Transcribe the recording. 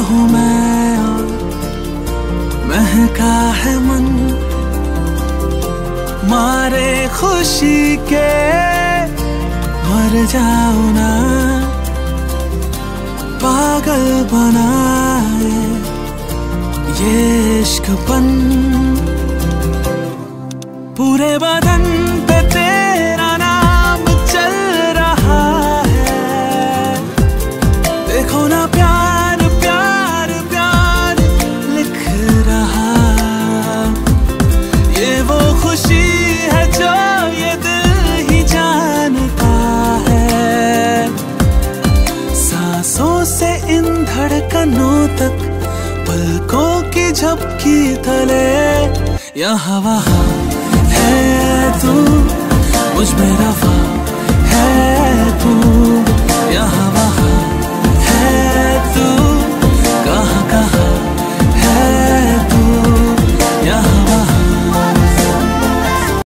हूँ मैं और महका है मन, मारे खुशी के मर जाऊं ना, पागल बनाए ये इश्कपन। पूरे बदन पे तेरा नाम चल रहा है, देखो ना प्यार प्यार प्यार लिख रहा। ये वो खुशी है जो ये दिल ही जानता है, सांसों से इन धड़कनों तक, पलकों की झपकी तले, यहाँ वहाँ है तू मुझ में रफा।